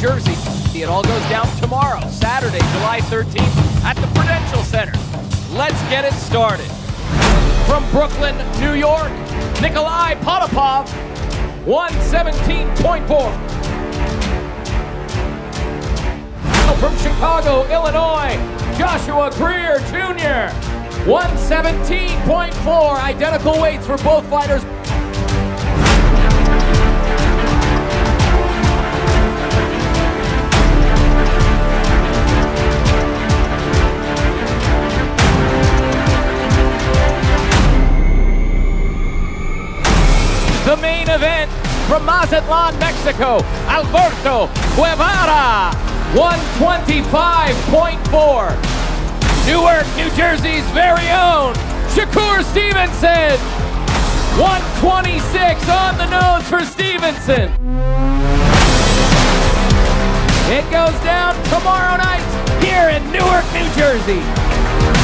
Jersey. It all goes down tomorrow, Saturday, July 13th at the Prudential Center. Let's get it started. From Brooklyn, New York, Nikolai Potapov, 117.4. From Chicago, Illinois, Joshua Greer Jr., 117.4. Identical weights for both fighters. The main event from Mazatlan, Mexico, Alberto Guevara, 125.4. Newark, New Jersey's very own Shakur Stevenson, 126 on the nose for Stevenson. It goes down tomorrow night here in Newark, New Jersey.